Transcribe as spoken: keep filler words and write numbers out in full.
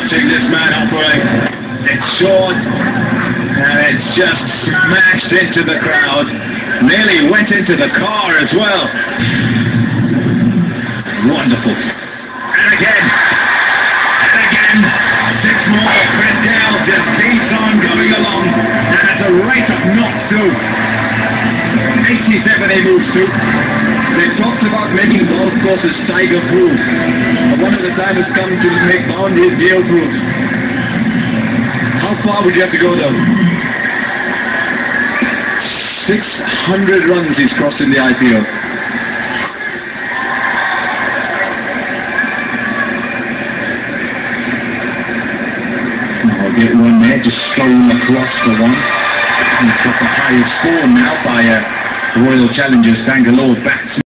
watching this man operate. It's short, and it's just smashed into the crowd. Nearly went into the car as well. Wonderful. And again, and again, six more. Cressdale just keeps on going along, and at the rate of knots too. eighty-seven he moves to. They talked about making golf courses tiger-proof. But one of the time has come to make boundaries gale-proof. How far would you have to go though? six hundred runs he's crossed in the I P O. Now I'll get one there, just strolling across the one. And it's got the highest score now by uh, Royal Challengers Bangalore batsman.